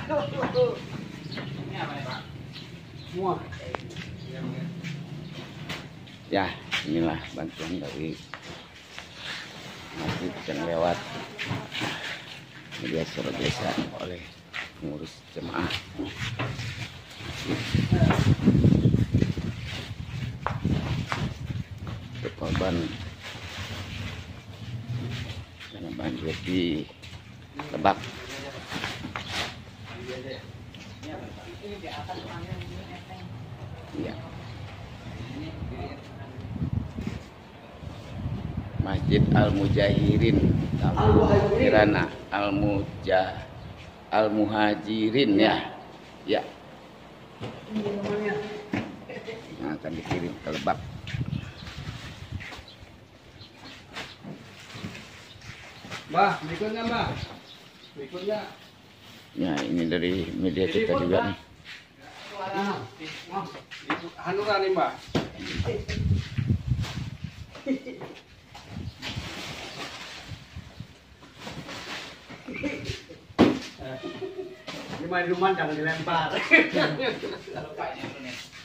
Semua. Ya, inilah bantuan dari masjid yang lewat media sosial desa oleh pengurus jemaah. Untuk korban karena banjir di Lebak. Ya. Masjid Al-Mujahirin Kirana Al-Muhajirin ya. Ya. Yang akan dikirim ke Lebak. Mbah, berikutnya Mbah. Berikutnya. Ya, ini dari media kita juga nih. Hanura nih Mbah. Ini mah di rumah jangan dilempar.